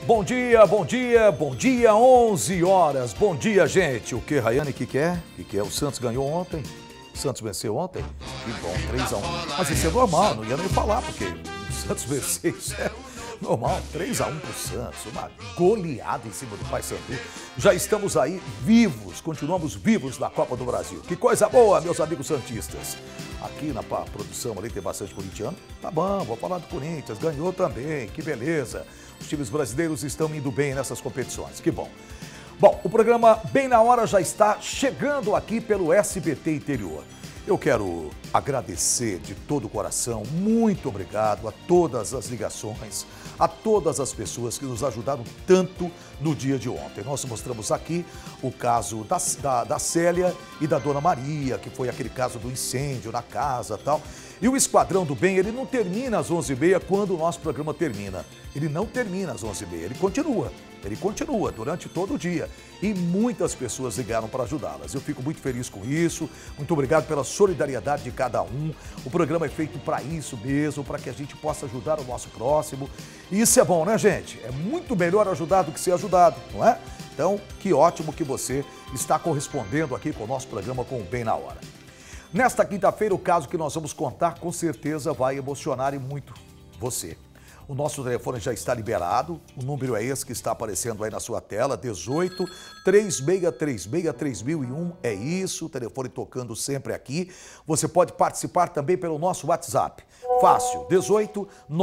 Bom dia, bom dia, bom dia, 11 horas. Bom dia, gente. O que, Rayane, que é? Que é? O Santos ganhou ontem. O Santos venceu ontem. Que bom, 3-1. Mas isso é normal, não ia nem falar, porque o Santos venceu, isso é normal. 3-1 pro Santos, uma goleada em cima do Paysandu. Já estamos aí vivos, continuamos vivos na Copa do Brasil. Que coisa boa, meus amigos santistas. Aqui na produção ali tem bastante corintiano. Tá bom, vou falar do Corinthians, ganhou também, que beleza. Os times brasileiros estão indo bem nessas competições, que bom. Bom, o programa Bem na Hora já está chegando aqui pelo SBT Interior. Eu quero agradecer de todo o coração, muito obrigado a todas as ligações, a todas as pessoas que nos ajudaram tanto no dia de ontem. Nós mostramos aqui o caso da Célia e da Dona Maria, que foi aquele caso do incêndio na casa e tal. E o Esquadrão do Bem, ele não termina às 11h30 quando o nosso programa termina. Ele não termina às 11h30, ele continua durante todo o dia. E muitas pessoas ligaram para ajudá-las. Eu fico muito feliz com isso, muito obrigado pela solidariedade de cada um. O programa é feito para isso mesmo, para que a gente possa ajudar o nosso próximo. E isso é bom, né, gente? É muito melhor ajudar do que ser ajudado, não é? Então, que ótimo que você está correspondendo aqui com o nosso programa com o Bem na Hora. Nesta quinta-feira, o caso que nós vamos contar, com certeza vai emocionar e muito você. O nosso telefone já está liberado, o número é esse que está aparecendo aí na sua tela, 18 3636 3001, é isso, o telefone tocando sempre aqui. Você pode participar também pelo nosso WhatsApp, fácil, 18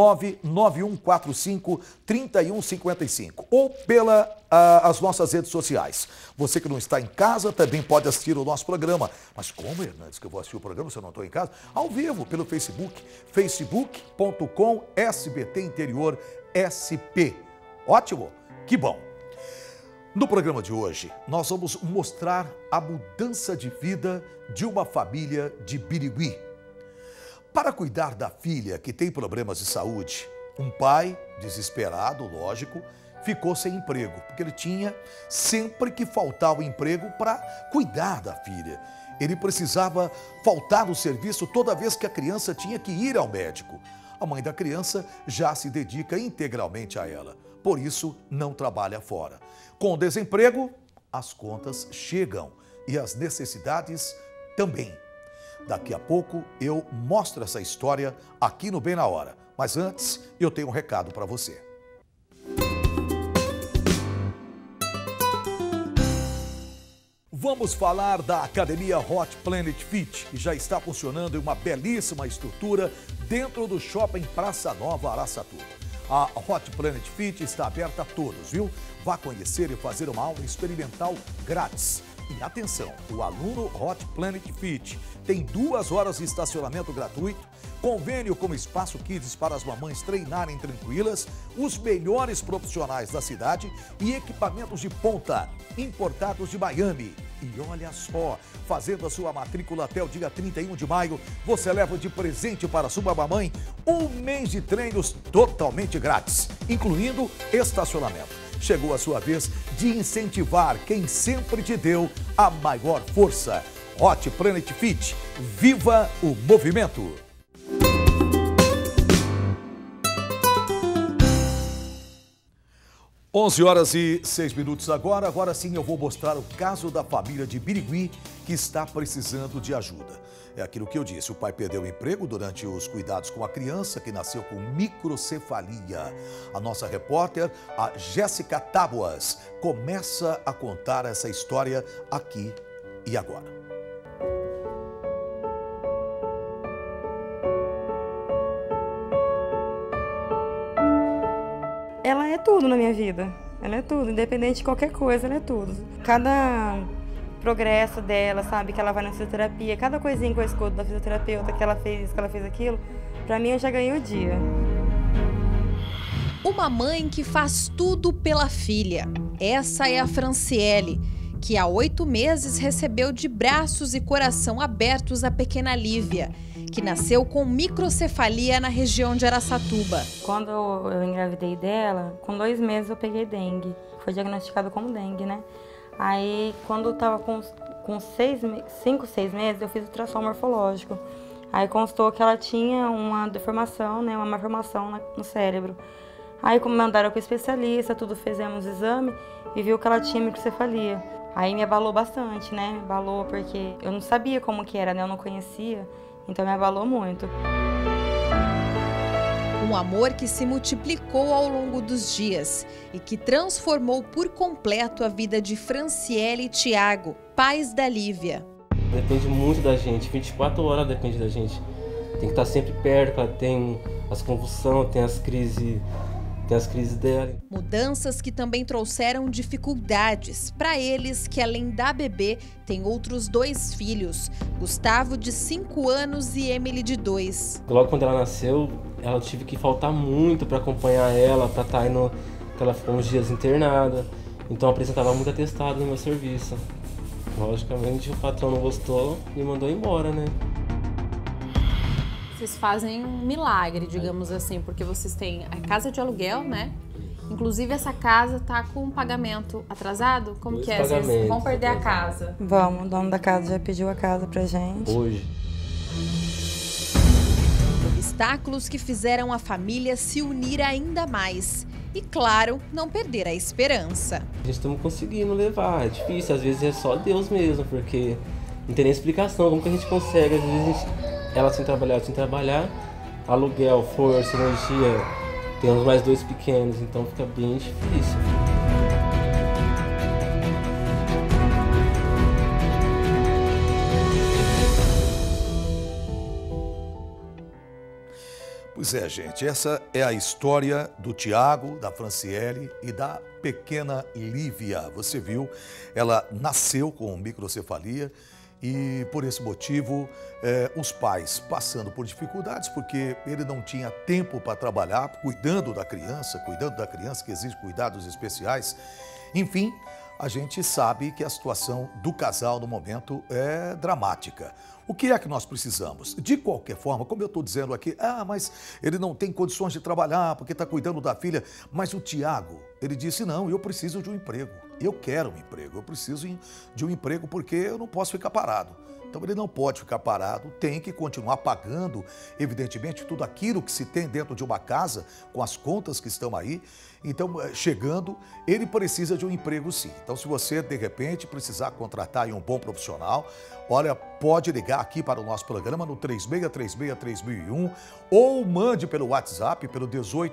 99145 3155, ou as nossas redes sociais. Você que não está em casa também pode assistir o nosso programa. Mas como, Hernandes, que eu vou assistir o programa se eu não estou em casa? Ao vivo, pelo Facebook, facebook.com/SBT Interior SP. Ótimo? Que bom! No programa de hoje, nós vamos mostrar a mudança de vida de uma família de Birigui. Para cuidar da filha que tem problemas de saúde, um pai, desesperado, lógico, ficou sem emprego, porque ele tinha sempre que faltar o emprego para cuidar da filha. Ele precisava faltar no serviço toda vez que a criança tinha que ir ao médico. A mãe da criança já se dedica integralmente a ela, por isso não trabalha fora. Com o desemprego, as contas chegam e as necessidades também. Daqui a pouco eu mostro essa história aqui no Bem na Hora. Mas antes, eu tenho um recado para você. Vamos falar da Academia Hot Planet Fit, que já está funcionando em uma belíssima estrutura dentro do Shopping Praça Nova, Araçatuba. A Hot Planet Fit está aberta a todos, viu? Vá conhecer e fazer uma aula experimental grátis. E atenção, o aluno Hot Planet Fit tem 2 horas de estacionamento gratuito, convênio com Espaço Kids para as mamães treinarem tranquilas, os melhores profissionais da cidade e equipamentos de ponta, importados de Miami. E olha só, fazendo a sua matrícula até o dia 31 de maio, você leva de presente para sua mamãe 1 mês de treinos totalmente grátis, incluindo estacionamento. Chegou a sua vez de incentivar quem sempre te deu a maior força. Hot Planet Fit, viva o movimento! Onze horas e 6 minutos agora. Agora sim eu vou mostrar o caso da família de Birigui que está precisando de ajuda. É aquilo que eu disse, o pai perdeu o emprego durante os cuidados com a criança que nasceu com microcefalia. A nossa repórter, a Jéssica Tábuas, começa a contar essa história aqui e agora. Ela é tudo na minha vida, ela é tudo, independente de qualquer coisa, ela é tudo. Cada progresso dela, sabe, que ela vai na fisioterapia, cada coisinha que eu escuto da fisioterapeuta, que ela fez aquilo, pra mim eu já ganhei o dia. Uma mãe que faz tudo pela filha. Essa é a Franciele, que há 8 meses recebeu de braços e coração abertos a pequena Lívia, que nasceu com microcefalia na região de Araçatuba. Quando eu engravidei dela, com 2 meses eu peguei dengue. Foi diagnosticado como dengue, né? Aí, quando eu tava com 5, 6 meses, eu fiz o ultrassom morfológico. Aí constou que ela tinha uma deformação, né? Uma malformação no cérebro. Aí como mandaram para o especialista, tudo fizemos exame e viu que ela tinha microcefalia. Aí me abalou bastante, né? Me abalou porque eu não sabia como que era, né? Eu não conhecia, então me abalou muito. Um amor que se multiplicou ao longo dos dias e que transformou por completo a vida de Franciele e Tiago, pais da Lívia. Depende muito da gente, 24 horas depende da gente. Tem que estar sempre perto, ela tem as convulsões, tem as crises dela. Mudanças que também trouxeram dificuldades para eles que, além da bebê, têm outros 2 filhos, Gustavo, de 5 anos, e Emily, de 2. Logo quando ela nasceu, ela tive que faltar muito para acompanhar ela, para estar indo, porque ela ficou uns dias internada, então eu apresentava muito atestado no meu serviço. Logicamente o patrão não gostou e mandou embora, né? Vocês fazem um milagre, digamos assim, porque vocês têm a casa de aluguel, né? Inclusive essa casa tá com pagamento atrasado? Como que é? Vocês vão perder a casa? Vamos, o dono da casa já pediu a casa pra gente. Hoje. Obstáculos que fizeram a família se unir ainda mais. E, claro, não perder a esperança. A gente estamos conseguindo levar, é difícil, às vezes é só Deus mesmo, porque não tem nem explicação, como que a gente consegue, às vezes ela sem trabalhar, aluguel, força, energia, temos mais 2 pequenos, então fica bem difícil. Pois é, gente, essa é a história do Tiago, da Franciele e da pequena Lívia. Você viu, ela nasceu com microcefalia e, por esse motivo, os pais passando por dificuldades, porque ele não tinha tempo para trabalhar, cuidando da criança que exige cuidados especiais. Enfim, a gente sabe que a situação do casal no momento é dramática. O que é que nós precisamos? De qualquer forma, como eu estou dizendo aqui, mas ele não tem condições de trabalhar porque está cuidando da filha. Mas o Tiago, ele disse, não, eu preciso de um emprego. Eu quero um emprego, eu preciso de um emprego porque eu não posso ficar parado. Então ele não pode ficar parado, tem que continuar pagando, evidentemente, tudo aquilo que se tem dentro de uma casa, com as contas que estão aí. Então, chegando, ele precisa de um emprego sim. Então, se você, de repente, precisar contratar aí um bom profissional, olha, pode ligar aqui para o nosso programa no 3636-3001 ou mande pelo WhatsApp, pelo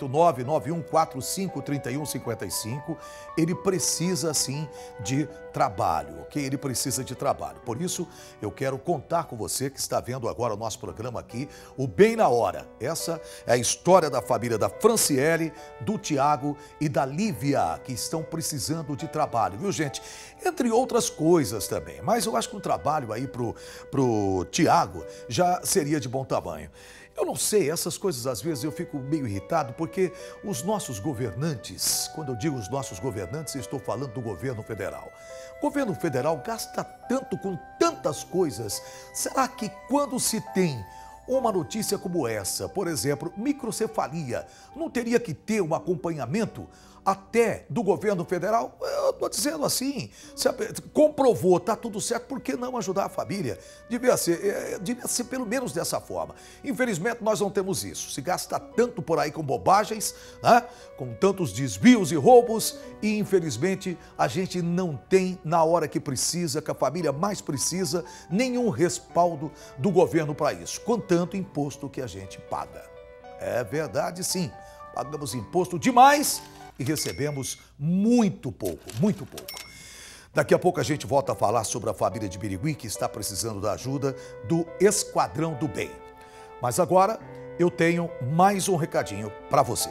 18991453155. Ele precisa, sim, de trabalho, ok? Ele precisa de trabalho. Por isso, eu quero contar com você que está vendo agora o nosso programa aqui, o Bem na Hora. Essa é a história da família da Franciele, do Tiago e da Lívia, que estão precisando de trabalho, viu, gente? Entre outras coisas também, mas eu acho que um trabalho aí pro Tiago já seria de bom tamanho. Eu não sei, essas coisas às vezes eu fico meio irritado porque os nossos governantes, quando eu digo os nossos governantes, eu estou falando do governo federal. O governo federal gasta tanto com tantas coisas. Será que quando se tem uma notícia como essa, por exemplo, microcefalia, não teria que ter um acompanhamento até do governo federal? Eu estou dizendo assim, se comprovou, está tudo certo, por que não ajudar a família? Devia ser pelo menos dessa forma. Infelizmente, nós não temos isso. Se gasta tanto por aí com bobagens, né? Com tantos desvios e roubos, e infelizmente a gente não tem, na hora que precisa, que a família mais precisa, nenhum respaldo do governo para isso, com tanto imposto que a gente paga. É verdade, sim. Pagamos imposto demais e recebemos muito pouco, muito pouco. Daqui a pouco a gente volta a falar sobre a família de Birigui que está precisando da ajuda do Esquadrão do Bem. Mas agora eu tenho mais um recadinho para você.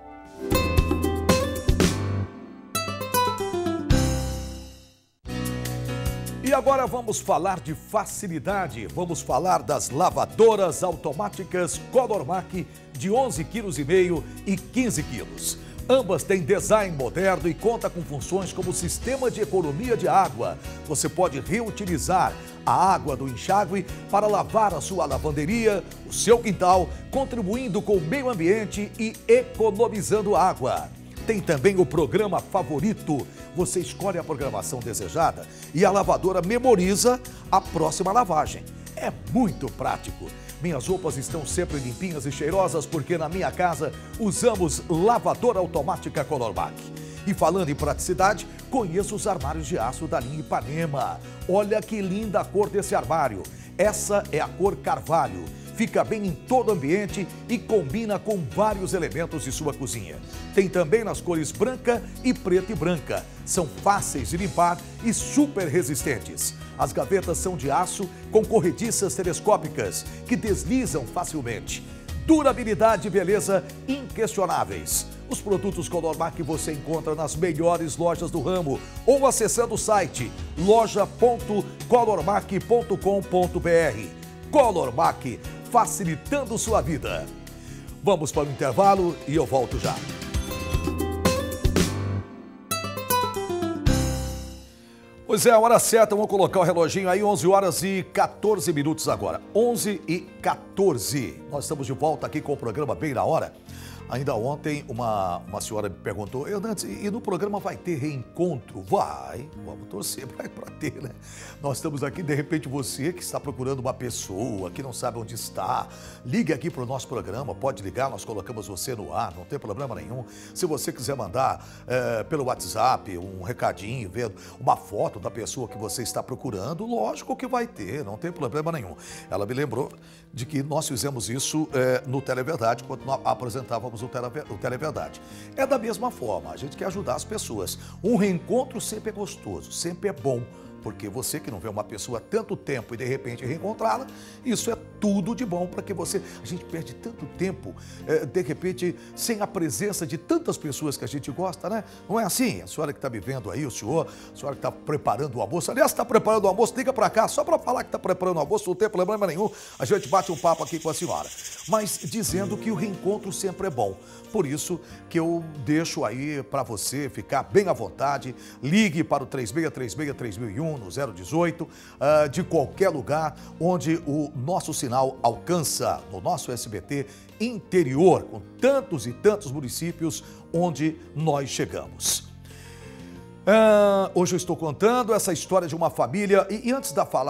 E agora vamos falar de facilidade, vamos falar das lavadoras automáticas Colormac de 11,5 kg e 15 kg. Ambas têm design moderno e conta com funções como sistema de economia de água. Você pode reutilizar a água do enxágue para lavar a sua lavanderia, o seu quintal, contribuindo com o meio ambiente e economizando água. Tem também o programa favorito. Você escolhe a programação desejada e a lavadora memoriza a próxima lavagem. É muito prático. Minhas roupas estão sempre limpinhas e cheirosas porque na minha casa usamos lavadora automática Colormac. E falando em praticidade, conheço os armários de aço da linha Ipanema. Olha que linda a cor desse armário. Essa é a cor Carvalho. Fica bem em todo ambiente e combina com vários elementos de sua cozinha. Tem também nas cores branca e preta e branca. São fáceis de limpar e super resistentes. As gavetas são de aço com corrediças telescópicas que deslizam facilmente. Durabilidade e beleza inquestionáveis. Os produtos Colormac você encontra nas melhores lojas do ramo ou acessando o site loja.colormac.com.br. Colormac, facilitando sua vida. Vamos para o intervalo e eu volto já. Pois é, a hora certa, vamos colocar o reloginho aí, 11 horas e 14 minutos agora. 11 e 14. Nós estamos de volta aqui com o programa Bem na Hora. Ainda ontem uma senhora me perguntou, Hernandes, e no programa vai ter reencontro? Vai, vamos torcer para ter, né? Nós estamos aqui, de repente você que está procurando uma pessoa, que não sabe onde está, ligue aqui para o nosso programa, pode ligar, nós colocamos você no ar, não tem problema nenhum. Se você quiser mandar pelo WhatsApp um recadinho, vendo uma foto da pessoa que você está procurando, lógico que vai ter, não tem problema nenhum. Ela me lembrou de que nós fizemos isso no Televerdade, quando nós apresentávamos o Televerdade. É da mesma forma, a gente quer ajudar as pessoas. Um reencontro sempre é gostoso, sempre é bom, porque você que não vê uma pessoa há tanto tempo e de repente reencontrá-la, isso é tudo de bom para que você... A gente perde tanto tempo, de repente, sem a presença de tantas pessoas que a gente gosta, né? Não é assim? A senhora que está me vendo aí, a senhora que está preparando o almoço, aliás, está preparando o almoço, liga para cá, só para falar que está preparando o almoço, não tem problema nenhum, a gente bate um papo aqui com a senhora. Mas dizendo que o reencontro sempre é bom. Por isso que eu deixo aí para você ficar bem à vontade, ligue para o 3636-3001, no 018, de qualquer lugar onde o nosso sinal alcança, no nosso SBT interior, com tantos e tantos municípios onde nós chegamos. Hoje eu estou contando essa história de uma família, e antes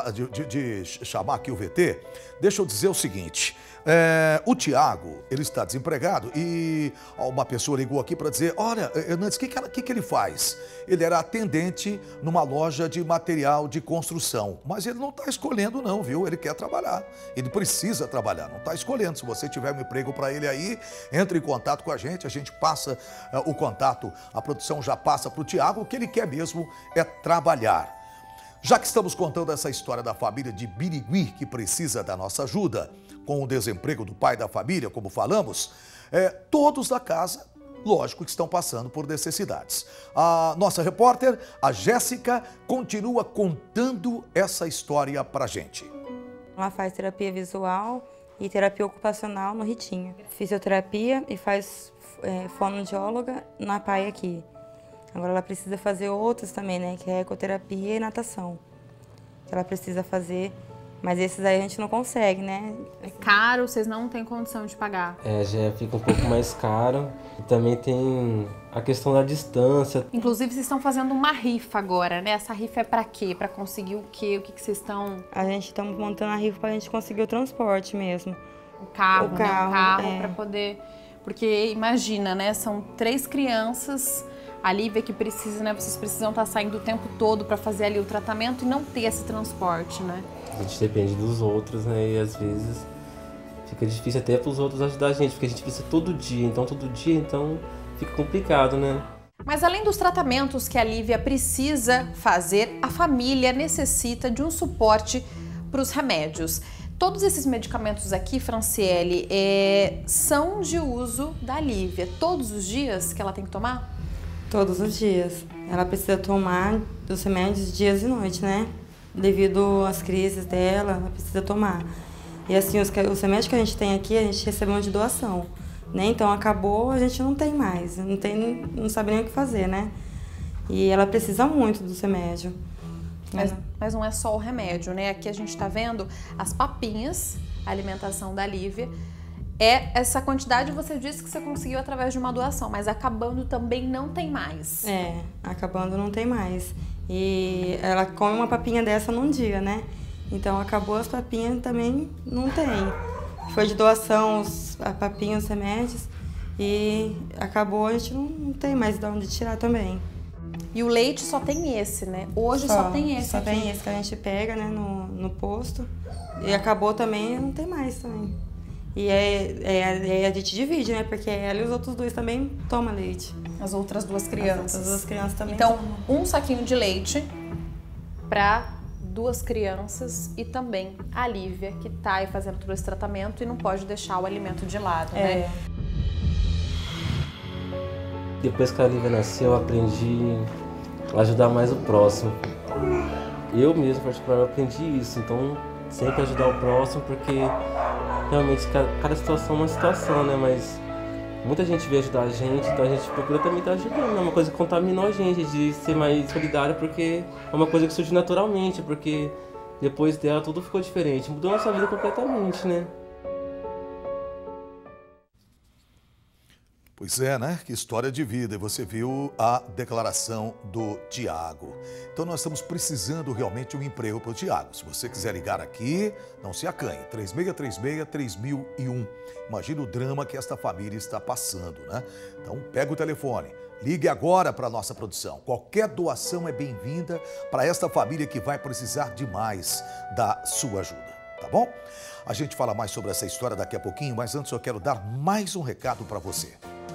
de chamar aqui o VT, deixa eu dizer o seguinte... o Tiago, ele está desempregado e uma pessoa ligou aqui para dizer, olha, Hernandes, o que ele faz? Ele era atendente numa loja de material de construção, mas ele não está escolhendo não, viu? Ele quer trabalhar, ele precisa trabalhar, não está escolhendo. Se você tiver um emprego para ele aí, entre em contato com a gente passa o contato, a produção já passa para o Tiago, o que ele quer mesmo é trabalhar. Já que estamos contando essa história da família de Birigui, que precisa da nossa ajuda, com o desemprego do pai da família, como falamos, todos da casa, lógico, que estão passando por necessidades. A nossa repórter, a Jéssica, continua contando essa história pra gente. Ela faz terapia visual e terapia ocupacional no Ritinho. Fisioterapia e faz fonoaudióloga na PAI aqui. Agora ela precisa fazer outros também, né? Que é ecoterapia e natação. Que ela precisa fazer, mas esses aí a gente não consegue, né? É caro, vocês não têm condição de pagar. Já fica um pouco mais caro. E também tem a questão da distância. Inclusive, vocês estão fazendo uma rifa agora, né? Essa rifa é pra quê? Pra conseguir o quê? O que vocês estão... A gente está montando a rifa pra gente conseguir o transporte mesmo. O carro, pra poder... Porque imagina, né? São 3 crianças... A Lívia que precisa, né? Vocês precisam estar saindo o tempo todo para fazer ali o tratamento e não ter esse transporte, né? A gente depende dos outros, né? E às vezes fica difícil até para os outros ajudar a gente, porque a gente precisa todo dia, então fica complicado, né? Mas além dos tratamentos que a Lívia precisa fazer, a família necessita de um suporte para os remédios. Todos esses medicamentos aqui, Franciele, são de uso da Lívia. Todos os dias que ela tem que tomar? Todos os dias. Ela precisa tomar os remédios dias e noite, né? Devido às crises dela, ela precisa tomar. E assim, os remédios que a gente tem aqui, a gente recebeu de doação, né? Então acabou, a gente não tem mais, não sabe nem o que fazer, né? E ela precisa muito dos remédios. Mas não é só o remédio, né? Aqui a gente tá vendo as papinhas, a alimentação da Lívia. Essa quantidade você disse que você conseguiu através de uma doação, mas acabando também não tem mais. Acabando não tem mais. E ela come uma papinha dessa num dia, né? Então acabou as papinhas também não tem. Foi de doação a papinhos, os remédios. E acabou, a gente não tem mais de onde tirar também. E o leite só tem esse, né? Hoje só tem esse Só aqui. tem esse que a gente pega, né, no posto. E acabou também, não tem mais também. E a gente divide, né? Porque ela e os outros dois também tomam leite. As outras duas crianças. As outras crianças também Então, tomam. um saquinho de leite para 2 crianças e também a Lívia, que tá aí fazendo todo esse tratamento e não pode deixar o alimento de lado, né? Depois que a Lívia nasceu, eu aprendi a ajudar mais o próximo. Eu mesmo, particularmente, aprendi isso. Então, sempre ajudar o próximo, porque realmente cada situação é uma situação, né? Mas muita gente veio ajudar a gente, então a gente procura também estar ajudando. É uma coisa que contaminou a gente, de ser mais solidário, porque é uma coisa que surgiu naturalmente, porque depois dela tudo ficou diferente. Mudou a nossa vida completamente, né? Pois é, né? Que história de vida. E você viu a declaração do Tiago. Então nós estamos precisando realmente de um emprego para o Tiago. Se você quiser ligar aqui, não se acanhe. 3636-3001. Imagina o drama que esta família está passando, né? Então pega o telefone. Ligue agora para a nossa produção. Qualquer doação é bem-vinda para esta família que vai precisar demais da sua ajuda. Tá bom? A gente fala mais sobre essa história daqui a pouquinho, mas antes eu quero dar mais um recado para você.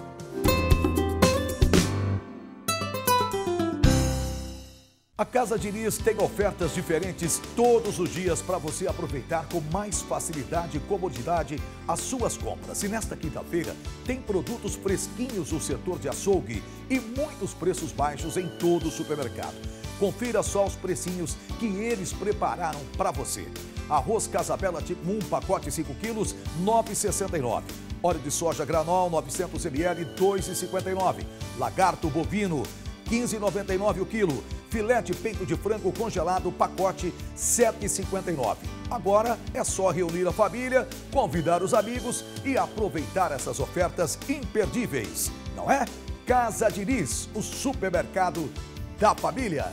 A Casa Diniz tem ofertas diferentes todos os dias para você aproveitar com mais facilidade e comodidade as suas compras. E nesta quinta-feira tem produtos fresquinhos no setor de açougue e muitos preços baixos em todo o supermercado. Confira só os precinhos que eles prepararam para você. Arroz Casabela tipo 1, pacote 5 quilos, R$ 9,69. Óleo de soja granol, 900 ml, R$ 2,59. Lagarto bovino, R$ 15,99 o quilo. Filé de peito de frango congelado, pacote R$ 7,59. Agora é só reunir a família, convidar os amigos e aproveitar essas ofertas imperdíveis. Não é? Casa Diniz, o supermercado da família.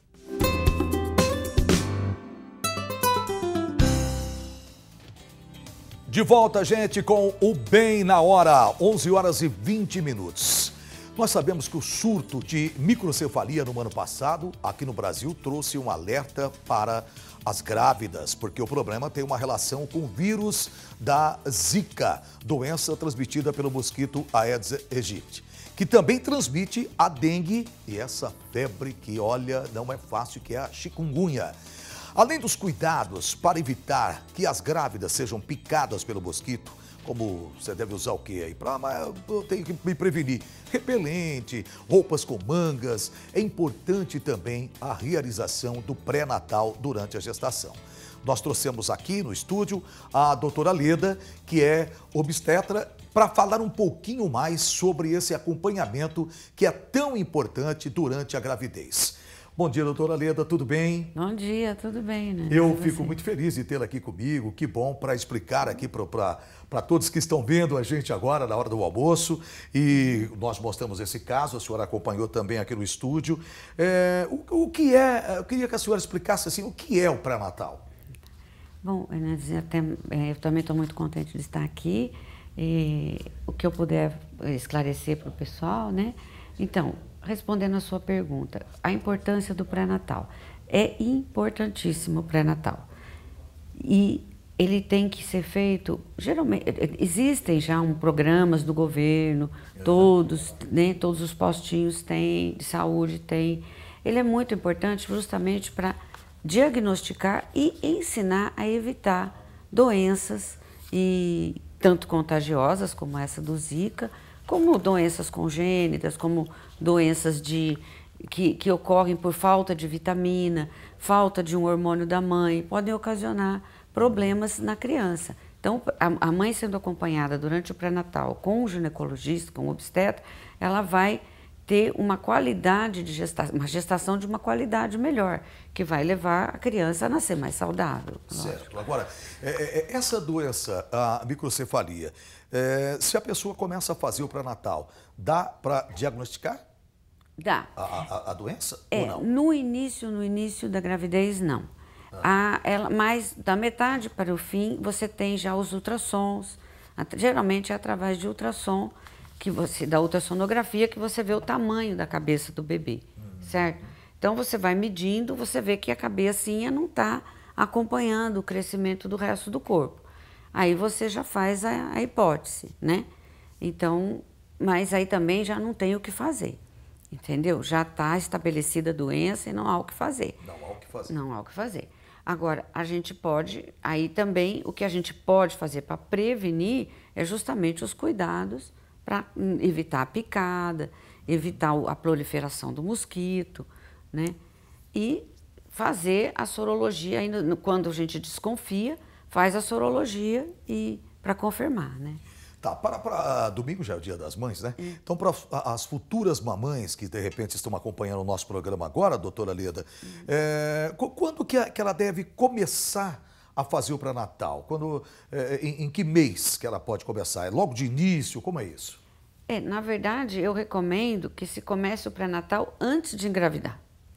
De volta, gente, com o Bem na Hora, 11 horas e 20 minutos. Nós sabemos que o surto de microcefalia no ano passado, aqui no Brasil, trouxe um alerta para as grávidas, porque o problema tem uma relação com o vírus da Zika, doença transmitida pelo mosquito Aedes aegypti, que também transmite a dengue e essa febre que, olha, não é fácil, que é a chikungunya. Além dos cuidados para evitar que as grávidas sejam picadas pelo mosquito, como você deve usar o que aí? Eu tenho que me prevenir. Repelente, roupas com mangas. É importante também a realização do pré-natal durante a gestação. Nós trouxemos aqui no estúdio a doutora Leda, que é obstetra, para falar um pouquinho mais sobre esse acompanhamento que é tão importante durante a gravidez. Bom dia, doutora Leda, tudo bem? Bom dia, tudo bem, né? Eu fico muito feliz de tê-la aqui comigo, que bom para explicar aqui para todos que estão vendo a gente agora na hora do almoço. E nós mostramos esse caso, a senhora acompanhou também aqui no estúdio. O que é, eu queria que a senhora explicasse assim, o que é o pré-natal? Bom, eu também estou muito contente de estar aqui. O que eu puder esclarecer para o pessoal, né? Então, respondendo a sua pergunta, a importância do pré-natal. É importantíssimo o pré-natal. E ele tem que ser feito, geralmente, existem já programas do governo, todos, né, todos os postinhos têm, de saúde têm. Ele é muito importante justamente para diagnosticar e ensinar a evitar doenças, e tanto contagiosas como essa do Zika, como doenças congênitas, como doenças que ocorrem por falta de vitamina, falta de um hormônio da mãe, podem ocasionar problemas na criança. Então, a mãe sendo acompanhada durante o pré-natal com o ginecologista, com o obstetra, ela vai ter uma qualidade de gestação, uma gestação de uma qualidade melhor, que vai levar a criança a nascer mais saudável. Certo. Lógico. Agora, essa doença, a microcefalia, se a pessoa começa a fazer o pré-natal, dá para diagnosticar? Dá. A doença ou não? No início da gravidez, não. Mas da metade para o fim, você tem já os ultrassons. Geralmente é através de ultrassom, da ultrassonografia, que você vê o tamanho da cabeça do bebê, certo? Então você vai medindo, você vê que a cabecinha não está acompanhando o crescimento do resto do corpo. Aí você já faz a hipótese, né? Então, mas aí também já não tem o que fazer, entendeu? Já está estabelecida a doença e não há o que fazer. Não há o que fazer. Não há o que fazer. Agora, a gente pode, aí também, o que a gente pode fazer para prevenir é justamente os cuidados para evitar a picada, evitar a proliferação do mosquito, né? E fazer a sorologia, ainda quando a gente desconfia, faz a sorologia para confirmar, né? Tá, para domingo já é o Dia das Mães, né? Então, para as futuras mamães que de repente estão acompanhando o nosso programa agora, doutora Leda, quando que ela deve começar a fazer o pré-natal? Em que mês que ela pode começar? É logo de início? Como é isso? Na verdade, eu recomendo que se comece o pré-natal antes de engravidar.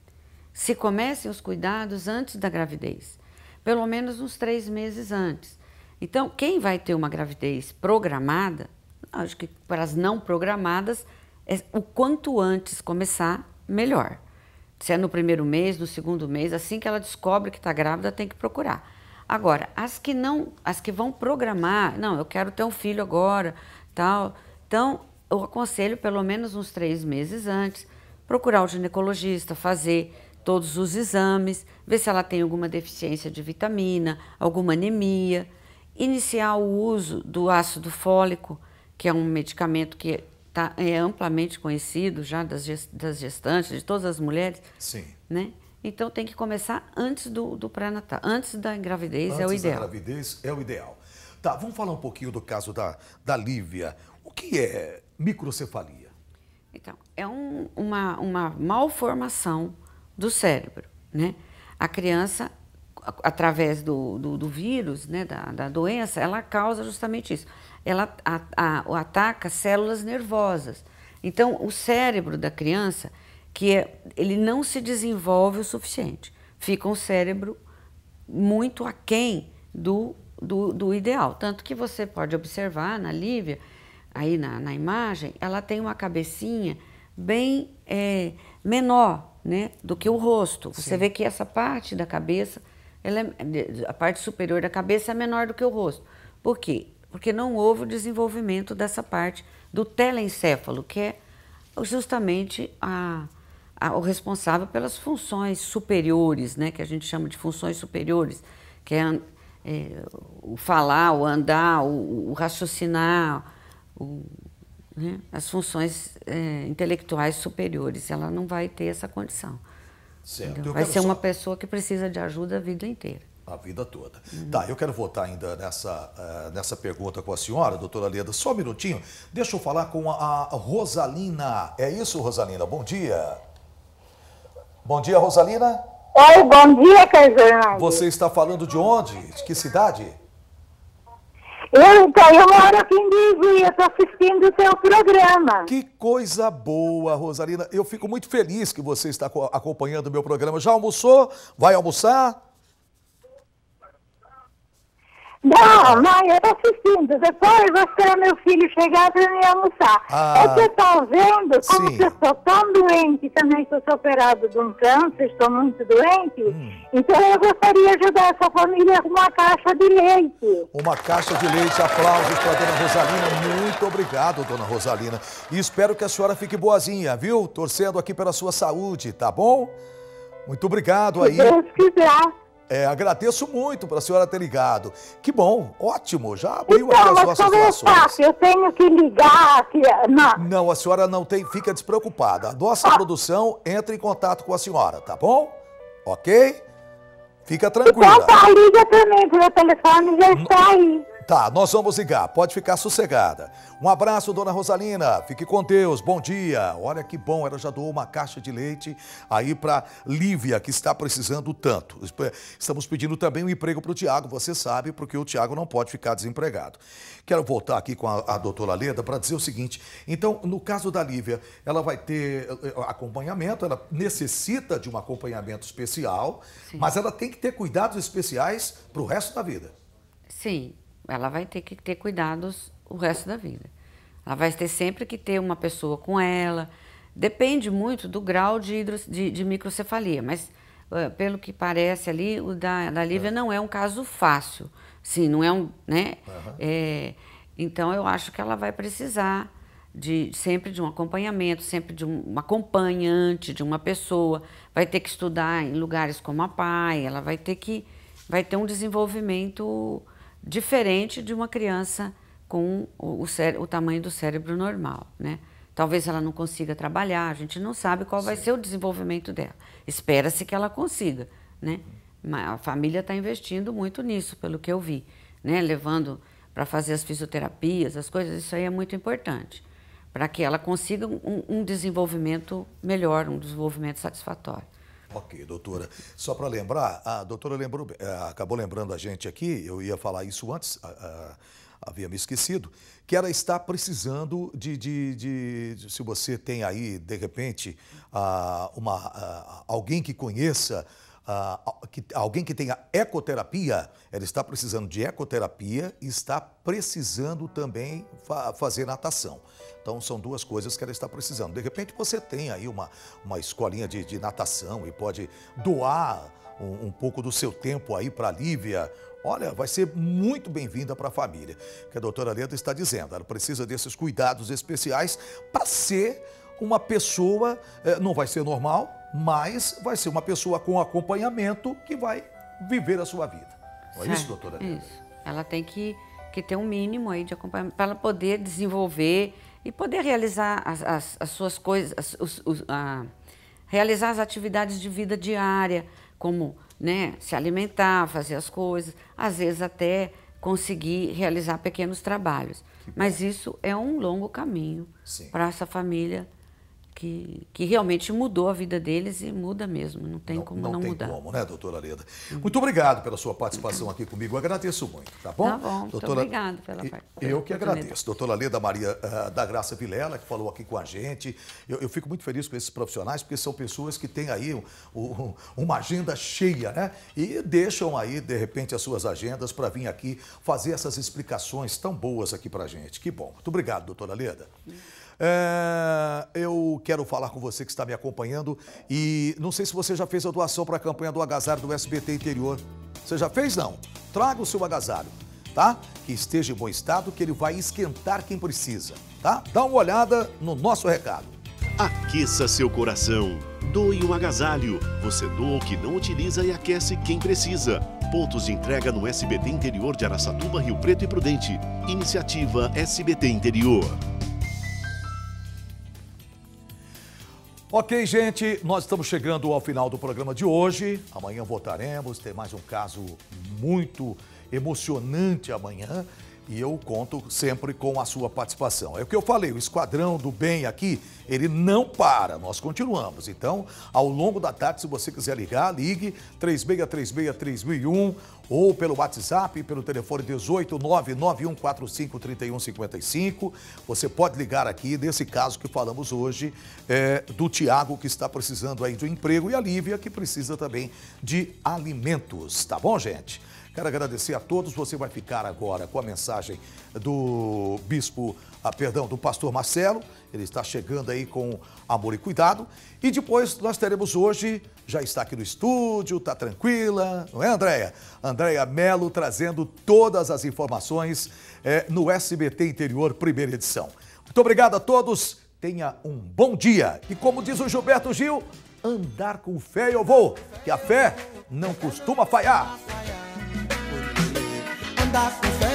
Se comecem os cuidados antes da gravidez, pelo menos uns 3 meses antes. Então, quem vai ter uma gravidez programada, acho que para as não programadas, o quanto antes começar, melhor. Se é no primeiro mês, no segundo mês, assim que ela descobre que está grávida, tem que procurar. Agora, as que vão programar, não, eu quero ter um filho agora, tal. Então, eu aconselho pelo menos uns 3 meses antes, procurar o ginecologista, fazer todos os exames, ver se ela tem alguma deficiência de vitamina, alguma anemia. Iniciar o uso do ácido fólico, que é um medicamento que é amplamente conhecido já das gestantes, de todas as mulheres. Sim. Né? Então tem que começar antes do pré-natal, antes da gravidez é o ideal. Antes da gravidez é o ideal. Tá, vamos falar um pouquinho do caso da Lívia. O que é microcefalia? Então, é uma malformação do cérebro, né? A criança, através do vírus, né, da doença, ela causa justamente isso. Ela ataca células nervosas. Então, o cérebro da criança, ele não se desenvolve o suficiente. Fica um cérebro muito aquém do ideal. Tanto que você pode observar na Lívia, aí na imagem, ela tem uma cabecinha bem menor, né, do que o rosto. Você Sim. vê que essa parte da cabeça, a parte superior da cabeça é menor do que o rosto. Por quê? Porque não houve o desenvolvimento dessa parte do telencéfalo, que é justamente o responsável pelas funções superiores, né, que a gente chama de funções superiores, que é o falar, o andar, o raciocinar, né, as funções intelectuais superiores. Ela não vai ter essa condição. Certo. Vai ser uma pessoa que precisa de ajuda a vida inteira. A vida toda. Tá, eu quero voltar ainda nessa pergunta com a senhora, doutora Leda. Só um minutinho. Deixa eu falar com a Rosalina. É isso, Rosalina? Bom dia. Bom dia, Rosalina. Oi, bom dia, Caizernaldo. Você está falando de onde? De que cidade? Eu moro aqui em Bibi, eu estou assistindo o seu programa. Que coisa boa, Rosalina. Eu fico muito feliz que você está acompanhando o meu programa. Já almoçou? Vai almoçar? Não, mãe, eu estou assistindo. Depois eu vou esperar meu filho chegar para me almoçar. É que eu estou vendo como sim. que eu estou tão doente, também sou operado de um câncer, estou muito doente. Então eu gostaria de ajudar essa família com uma caixa de leite. Uma caixa de leite, aplausos para a dona Rosalina. Muito obrigado, dona Rosalina. E espero que a senhora fique boazinha, viu? Torcendo aqui pela sua saúde, tá bom? Muito obrigado aí. Se Deus quiser. Agradeço muito para a senhora ter ligado. Que bom, ótimo, já abriu aqui as nossas relações. Eu tenho que ligar. Não, a senhora não tem, fica despreocupada. A nossa produção entra em contato com a senhora, tá bom? Ok? Fica tranquila. Então tá, liga também, porque o telefone já está aí. Tá, nós vamos ligar, pode ficar sossegada. Um abraço, dona Rosalina, fique com Deus, bom dia. Olha que bom, ela já doou uma caixa de leite aí para Lívia, que está precisando tanto. Estamos pedindo também um emprego para o Tiago, você sabe, porque o Tiago não pode ficar desempregado. Quero voltar aqui com a doutora Leda para dizer o seguinte, então, no caso da Lívia, ela vai ter acompanhamento, ela necessita de um acompanhamento especial, sim, mas ela tem que ter cuidados especiais para o resto da vida. Sim. Ela vai ter que ter cuidados o resto da vida. Ela vai ter sempre que ter uma pessoa com ela. Depende muito do grau de microcefalia, mas pelo que parece ali, o da Lívia não é um caso fácil. Sim, não é um, né? Uhum. Então eu acho que ela vai precisar sempre de um acompanhamento, sempre de um acompanhante, de uma pessoa. Vai ter que estudar em lugares como a PAI, ela vai ter um desenvolvimento diferente de uma criança com o tamanho do cérebro normal, né? Talvez ela não consiga trabalhar, a gente não sabe qual vai ser o desenvolvimento dela. Espera-se que ela consiga, né? Mas a família está investindo muito nisso, pelo que eu vi, né? Levando para fazer as fisioterapias, as coisas, isso aí é muito importante, para que ela consiga um desenvolvimento melhor, um desenvolvimento satisfatório. Ok, doutora. Só para lembrar, a doutora acabou lembrando a gente aqui, eu ia falar isso antes, havia me esquecido, que ela está precisando se você tem aí, de repente, alguém que conheça, alguém que tenha ecoterapia, ela está precisando de ecoterapia e está precisando também fazer natação. Então, são duas coisas que ela está precisando. De repente, você tem aí uma escolinha de natação e pode doar um pouco do seu tempo aí para a Lívia. Olha, vai ser muito bem-vinda para a família. Que a doutora Leda está dizendo, ela precisa desses cuidados especiais para ser uma pessoa, não vai ser normal, mas vai ser uma pessoa com acompanhamento que vai viver a sua vida. Não é isso, doutora Leda? Isso. Ela tem que ter um mínimo aí de acompanhamento para ela poder desenvolver e poder realizar as suas coisas, realizar as atividades de vida diária, como, né, se alimentar, fazer as coisas, às vezes até conseguir realizar pequenos trabalhos. Mas isso é um longo caminho para essa família que realmente mudou a vida deles e muda mesmo, não tem como não mudar. Não tem como, né, doutora Leda? Muito obrigado pela sua participação aqui comigo, eu agradeço muito, tá bom? Tá bom, muito obrigado pela participação. Eu que agradeço. Doutora Leda Maria da Graça Vilela, que falou aqui com a gente, eu fico muito feliz com esses profissionais, porque são pessoas que têm aí uma agenda cheia, né? E deixam aí, de repente, as suas agendas para vir aqui fazer essas explicações tão boas aqui pra gente. Que bom. Muito obrigado, doutora Leda. Eu quero falar com você que está me acompanhando e não sei se você já fez a doação para a campanha do agasalho do SBT Interior. Você já fez? Não? Traga o seu agasalho, tá? Que esteja em bom estado, que ele vai esquentar quem precisa, tá? Dá uma olhada no nosso recado. Aqueça seu coração. Doe um agasalho. Você doa o que não utiliza e aquece quem precisa. Pontos de entrega no SBT Interior de Araçatuba, Rio Preto e Prudente. Iniciativa SBT Interior. Ok, gente, nós estamos chegando ao final do programa de hoje. Amanhã voltaremos, tem mais um caso muito emocionante amanhã e eu conto sempre com a sua participação. É o que eu falei, o Esquadrão do Bem aqui, ele não para, nós continuamos. Então, ao longo da tarde, se você quiser ligar, ligue 3636-3001 ou pelo WhatsApp, pelo telefone 18991453155. Você pode ligar aqui nesse caso que falamos hoje, do Tiago, que está precisando aí de um emprego, e a Lívia, que precisa também de alimentos. Tá bom, gente? Quero agradecer a todos. Você vai ficar agora com a mensagem do do pastor Marcelo. Ele está chegando aí com amor e cuidado. E depois nós teremos hoje, já está aqui no estúdio, tá tranquila, não é, Andréia? Andréia Mello trazendo todas as informações no SBT Interior, primeira edição. Muito obrigado a todos. Tenha um bom dia. E como diz o Gilberto Gil, andar com fé eu vou, que a fé não costuma falhar. Andar com fé